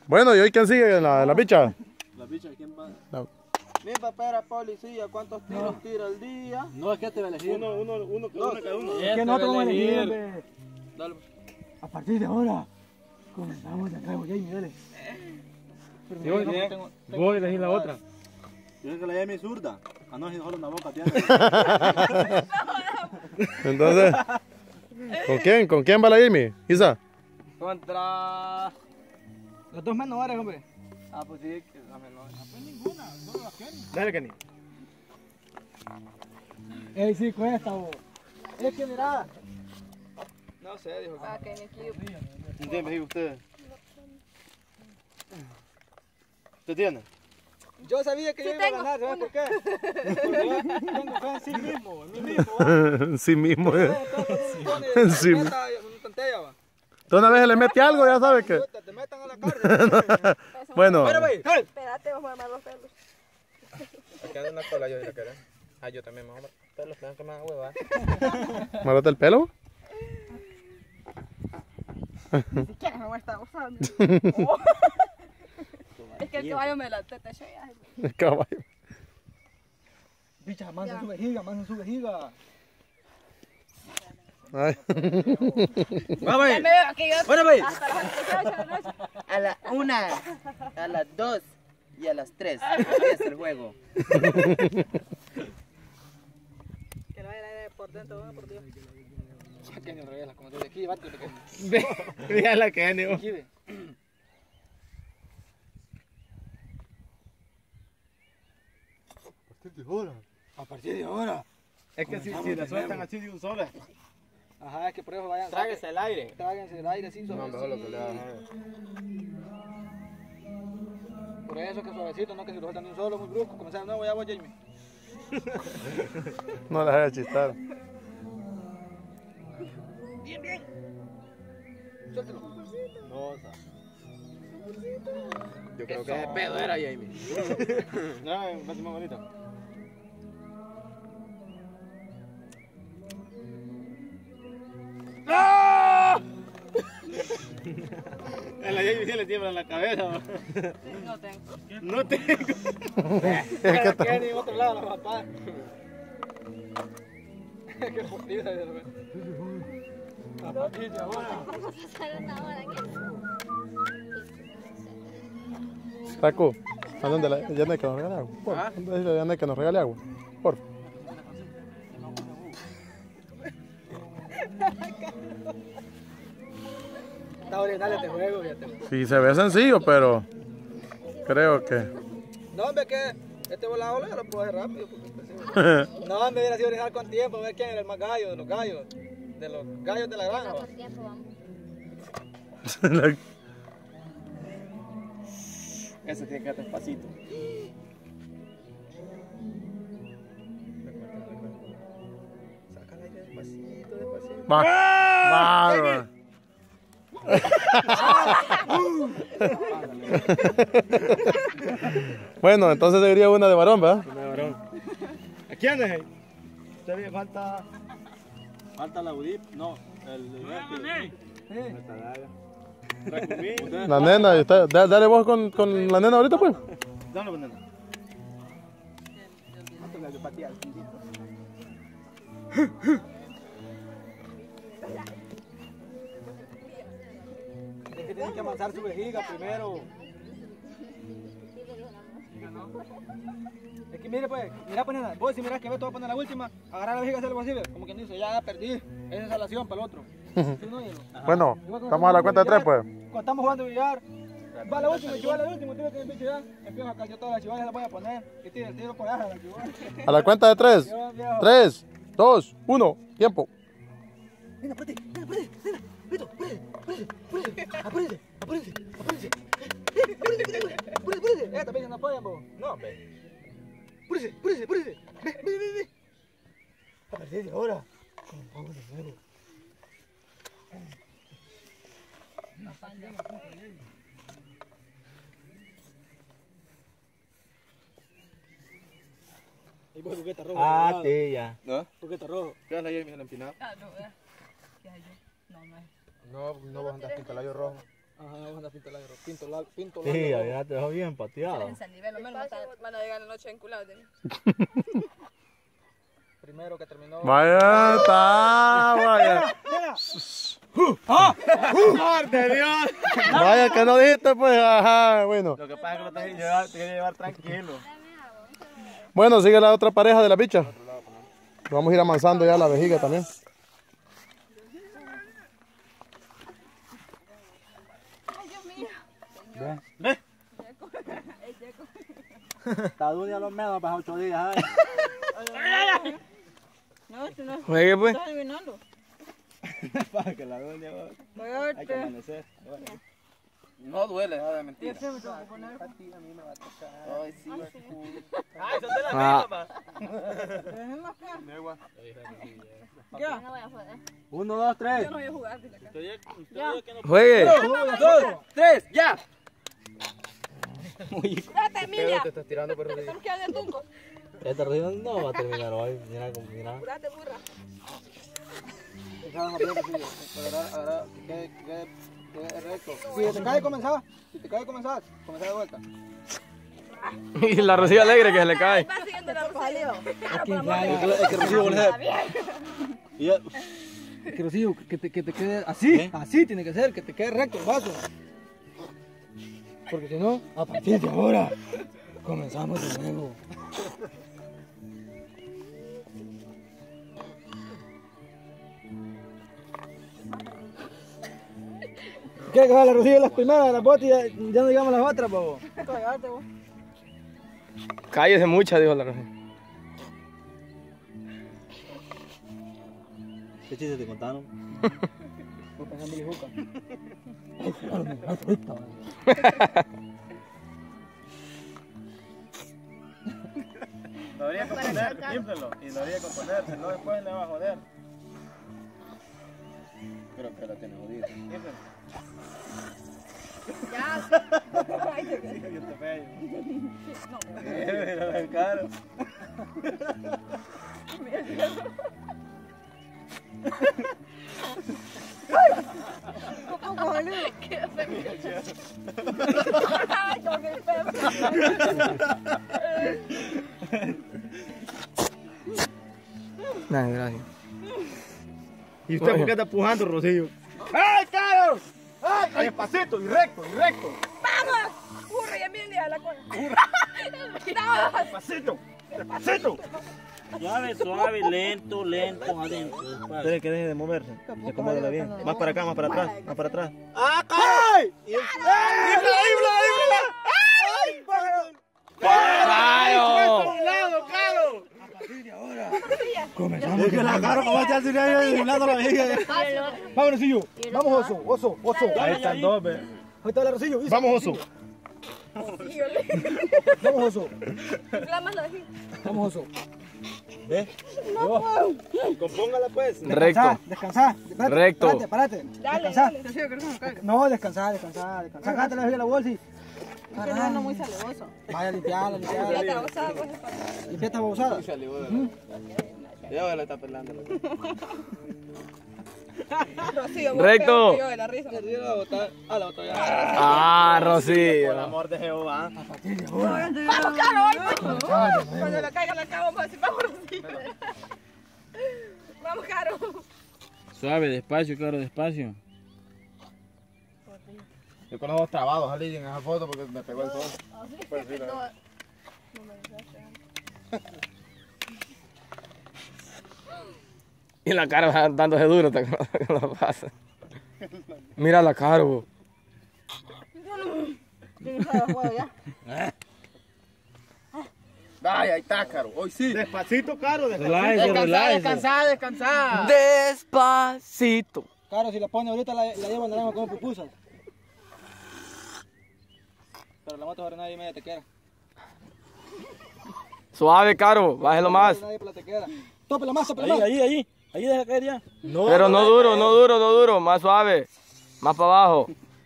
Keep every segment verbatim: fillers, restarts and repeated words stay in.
Bueno, ¿y hoy quién sigue en la, en la bicha? La bicha, ¿quién va? No. Mi papá era policía, ¿cuántos tiros No. tira al día? No, es que te va a elegir. Uno, uno, uno, uno, cada uno. Es que nosotros vamos a elegir, hombre. Dale. A partir de ahora, comenzamos de acá, Jamie, dale. Pero Sí, voy, no, bien. tengo- Voy a elegir la otra. Yo que la llame zurda. Ah, no, es solo una boca tiene. Entonces, ¿con quién? ¿Con quién va la Jimmy? Isa. Contra... Los dos menores, hombre. Ah, pues sí, que la menor. Dale, Kenny. Ey, sí, cuesta, vos. Es que mira. No sé, dijo. Ah, que en equipo. ¿Quién me dijo usted? ¿Usted tiene? Yo sabía que Sí yo iba a tengo ganar, ¿sabes una. por qué? Porque yo tengo fe en sí mismo, en mí mismo, ¿va? En sí mismo. eh. En Sí. Una tontería, va. Tú una vez le mete algo, ya sabes que. Puta, te metan a la cárcel. Bueno, Pero, güey, ¡hey! Espérate, vamos a armar los pelos. Aquí anda en la cola yo y la querés. Ah, yo también me voy a armar pelos, me dan que me hagan hueva. ¿márate el pelo? Ni siquiera me está usando. Oh. Es que el caballo me la teta ya. El caballo. Bicha, amansa su vejiga, amansa su vejiga. Ay. Vamos Ya me veo que yo Bueno, pues. hasta las ocho de la noche. A la una, a las dos y a las tres. Empieza el juego. Que no vaya aire por dentro, uno por Dios. Ya que ni revelas, como te de aquí, bate, porque... Ve, ve la Kenny. vos. Aquí, ve. A partir de ahora. A partir de ahora. Es que si, si la sueltan así de un solo. Ajá, es que por eso vayan. Tráguese el aire. Tráguense el aire así, No, suavecito. mejor lo que le hagan. Por eso que suavecito, no que si lo sueltan de un solo, muy brusco. Comenzar de nuevo, ya voy, Jamie. No las hagas chistar. Suéltelo. No, o sea. Yo creo que ese pedo era Jamie. No, es más bonito. En la Jamie sí le tiembla en la cabeza. vos. No tengo. No tengo. Es que Pero Kenny, en otro lado, la papá. Qué putiza de repente. A partir de ahora. Taco, ¿a dónde la ya no hay que nos regale agua? Por, ¿Ah? ¿dónde ya no hay que nos regale agua? Por. Está original este juego, fíjate. Sí, se ve sencillo, pero creo que. No, hombre, que este volado lo puedo hacer rápido. Porque pues, sí. No, hombre, hubiera sido original con tiempo, a ver quién era el más gallo de los gallos. De los gallos de la granja. va. La- Ese tiene que estar despacito. Saca el aire despacito, despacito. Va. Va. Bueno, entonces sería una de varón, ¿verdad? Una de varón. Aquí andas ahí. Todavía falta. Falta la U D I P. No, el. el Esta daga. Racumí. La nena, y usted- da- dale vos con, con la nena ahorita, pues. Dale, banana. Es que tienen que avanzar su vejiga primero. Es que mire pues, mira pues nena, vos si miras que ves, te voy a poner la última, agarrar la vejiga hacia el posible, como quien dice, ya perdí, esa es salación para el otro. ¿Sí, no, hielo? Bueno, Igual cuando estamos a la cuenta de tres, pues. Cuando estamos jugando billar, va la última, chival la última, tiro que el bicho ya, empiezo a caer todas las chivales, las voy a poner, y tiro el tiro por allá, la chival. A la cuenta de tres. Yo, viejo. Tres, dos, uno, tiempo. Nena, apúrate, nena, apúrate, nena, Beto, apúrate, apúrate, apúrate, apúrate, apúrate, eh, apúrate, apúrate, apúrate, apúrate, eh, también no apoyan, vos. No, ve. Apúrate, apúrate, apúrate, ve, ve, ve, ve. A partir de ahora, vamos de nuevo. Y vos, juguete rojo. Ah, ¿verdad? sí, ya. ¿No? Juguete rojo. ¿Qué es la Jamie en la empinada? Ah, no, ¿verdad? ¿Qué hay yo? No, no hay. No, no vas a andar con calayo rojo. Ajá, vamos a andar pinto largo, pinto largo, pinto Sí, largo. ya te dejó bien pateado. En San Nivel, lo menos van a llegar la noche enculados de mí. Primero que terminó. Vaya, está, vaya. ¡De Dios! Vaya, que no dijiste, pues, ajá, bueno. Lo que pasa es que lo tenés que llevar, te quería llevar tranquilo. Bueno, sigue la otra pareja de la bicha. Vamos a ir amansando ya la vejiga también. Ay, Dios mío. ¿Ves? Está duro ya los menos para ocho días. ¿eh? No, esto no Juegue, pues. estás adivinando. Para que la duele ahora. Voy a Hay que verte. amanecer. Bueno. No duele, nada de mentira. Yo siempre tengo que poner. A ti, a mí me va a tocar. Ay, sí, Ay, sí. ¡Ay, son de la Ah. misma, Déjenme más fea. pa! Ya. No voy a joder. Uno, dos, tres. Yo no voy a jugar, dile acá. Usted ya- usted ya que no- Juegue. Dos, tres, ya. Espérate, Emilia. Te estás tirando, pero Te estamos quedando de tuncos. Este río no va a terminar hoy. Mira cómo mira. Espérate, burra. Ahora, ahora, que que que recto. Si te cae, comenzás. Si te cae, comenzás. Comenzás de vuelta. Y la Rocío alegre que se le cae. Va siguiendo la Rosalía. Es que Rocío voltea. Y ya- Es que Rocío, que te, que te quede así, así tiene que ser, que te quede recto el vaso. Porque si no, a partir de ahora, comenzamos de nuevo. ¿Quieres que la Rocío las primeras, las botas y ya, ya no llegamos a las otras, pavo? Cállate, vos. Cállese mucha, dijo la Rocío. ¿Qué chistes te contaron? Voy pensando en mi juca. Ay, claro, me gato ahorita, man. Lo debería componer, inflalo. Y lo debería componer, si no después le va a joder. Creo que la tiene jodida. Inflalo. Ya. Ay, te veo. Yo te pego. Mira el caro. ¿Cómo boludo? Qué feo. Ay, yo qué feo. Nah, gracias. ¿Y usted por qué está empujando, Rocío? ¡Ay, caro! ¡Ay, ay, despacito y recto, y recto! ¡Vamos! ¡Burra y Emilia a la cola! ¡Burra! ¡Despacito! ¡Despacito! Suave, suave, lento, lento, adentro. Tiene que deje de moverse. Acomódala bien. Más para acá, más para atrás, más para atrás. ¡Ah, caray! ¡Infla, infla, infla! ¡Ay, pájaro! ¡Claro! ¡Un lado, caro! Comenzamos. Es que la cara como va a echar sin aire de un lado la vejiga. Vamos, Rocío. Vamos, oso, oso, oso. Ahí están dos, ve. Ahí está la Rocío. Isa. Vamos, oso. Vamos, oso. Inflamas la vejiga. Vamos, oso. Compóngala, pues. Recto. Descansá, descansá. Recto. Parate, parate. Dale, Descansá. dale. Rocío, que no se me caiga. No, descansá, descansá, descansá. Sácate la vejiga de la bolsa y... Que no ando muy salevoso. Vaya, limpiala, Ya limpiala. te abusaba, pues, para- Limpia esta babosada. Ya la está pelando. Rocío, vos Recto. peor que yo de la risa. La bota, a la botella. Ah, Por Rocío. amor de Jehová. ¡Vamos, Caro! ¡Ay, coño! Cuando le caiga la cabo, vamos a decir, vamos, Rocío. Vamos, Caro. Suave, despacio, claro, despacio. Yo con los ojos trabados salí en esa foto porque me pegó el sol. Pues sí, la- Y la cara dándose duro, ¿te acuerdas que lo pasa? Mira la cara, bo. Yo no sabía jugar ya. Ay, ahí está, caro. Hoy sí. Despacito, caro. Despacito. Relájese, Descansá, relájese. descansá, descansá. Despacito. Claro, si la pone ahorita la, la llevo andando como pupusas. Pero la moto ahora nadie media te queda. Suave, Caro, bájelo más. Nadie la te queda. Tópela más, tópela Ahí, más. ahí, ahí. Ahí deja caer ya. Pero no duro, no duro, no duro. Más suave. Más para abajo.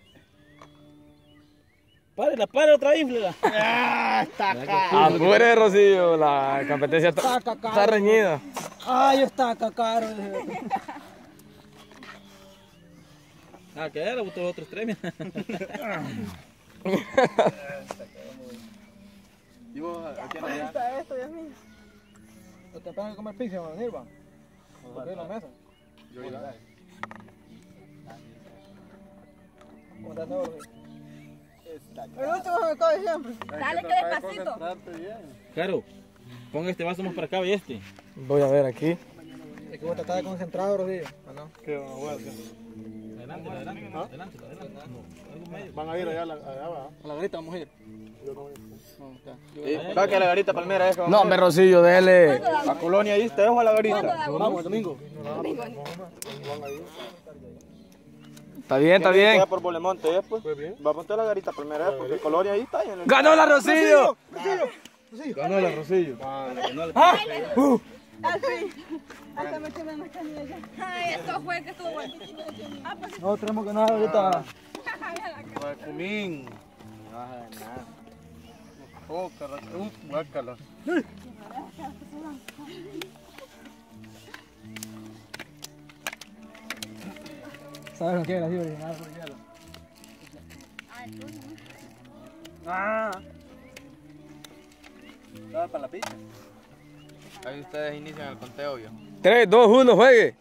Párela, párela otra vez, inflela. Ah, está acá. Apure, Rocío. La competencia está, Saca, Caro. está reñida. Ay, está acá, caro. Ah, que le gustó los otros tres. ¿Y vos a quién le das? Está esto, Dios mío. ¿No te pegan a comer pizza, van a venir, va? ¿Por qué en la mesa? Yo voy a dar. ¿Cómo estás, nuevo? El último me cabe siempre. Dale que despacito. Caro, pon este vaso más para acá y este. Voy a ver aquí. Es que vos te estás concentrado, Rodrigo. ¿O no? ¿Qué van a jugar? Adelante, adelante, adelante, adelante. Algo medio. Van a ir allá, allá abajo. A la garita vamos a ir. ¿Sabes que la garita palmera es? No, hombre, Rosillo, déjele. La colonia ahí, te dejo a la garita. Vamos, el domingo. Está bien, está bien. Queda por Bolemonte, ¿eh? Pues. Va a poner la garita palmera, ¿eh? Porque colonia ahí está. En el... ¡Ganó la Rosillo! Ganó la Rosillo. Al fin. Hasta me quemé una canilla ya. Ay, esto fue que estuvo bueno. Ah, pues No tenemos que nada ahorita. Guacumín. Oh, carraca. Uh, guácala. ¿Sabes lo que era? Sí, original, por hielo. Ah. ¿Estaba para la pizza? Ahí ustedes inician el conteo, yo. tres, dos, uno, juegue.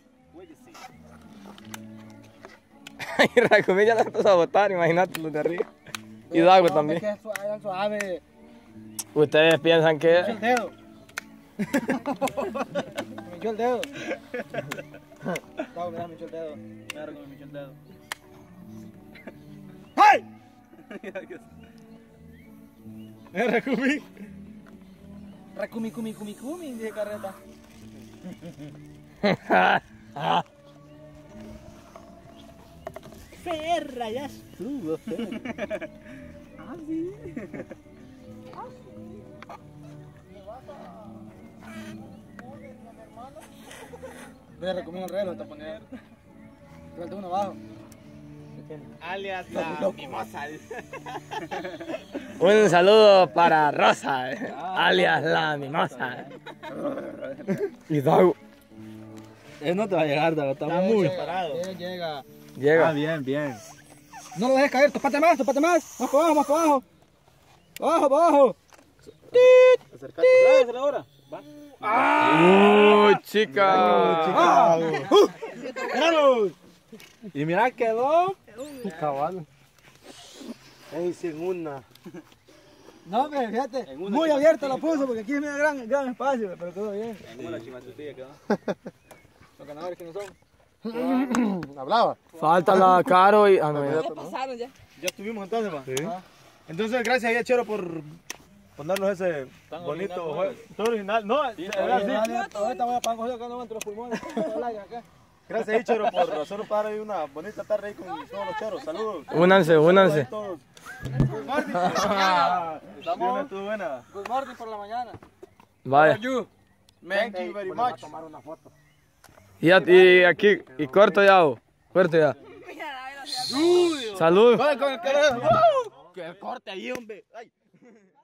Ay, Racumí ya la empezó a botar, imagínate los de arriba. Y Dago también. Es que es suave, suave. Ustedes piensan Me echó que... el dedo. Me echó el dedo. Estaba, mira, me echó el dedo. Claro que me echó el dedo. ¡Ay! ¿Es Racumí? Recumi, cumi, cumi, cumi, dije carreta. Ferra, ya estuvo, Ferra. Ah, sí. Voy a recomendar el reloj, te poner. Te falta uno abajo. Alias la mimosa. Un saludo para Rosa, eh, alias la mimosa. Y Dago. Él no te va a llegar, Dago, estamos muy separados. Llega, llega. Llega. bien, bien. No lo dejes caer, topate más, topate más. Más para abajo, más para abajo. Abajo, para abajo. Acercate, tráesela ahora. Va. ¡Uy, chica! ¡Granos! Y mira, quedó. Cabal. Ey, sin una. No, hombre, fíjate, En una muy chimatutilla. abierta la puso porque aquí es medio gran, gran espacio, pero quedó bien. En una chimatutilla quedó. Los ganadores que no son. Hablaba. Falta la Caro y... Ah, no, ya. ya pasaron ya. Ya estuvimos entonces, ma. Sí. Entonces, gracias a Chero por ponernos ese Tan bonito original, juego. Todo original. No, era así. Ahorita voy a pagar acá, no entre los pulmones. Todo el aire acá. Gracias, Chero, por hacernos pasar ahí una bonita tarde ahí con todos los cheros. Saludos. Únanse, únanse. Todos. Good morning. Estamos. Estuvo buena. Good morning por la mañana. Vaya. Thank you very much. Y, a- y aquí, y corto ya, oh. Corto ya. Mira, la velocidad. Salud. Con el- con el- con el- ¡Uh! Que corte ahí, hombre. Ay.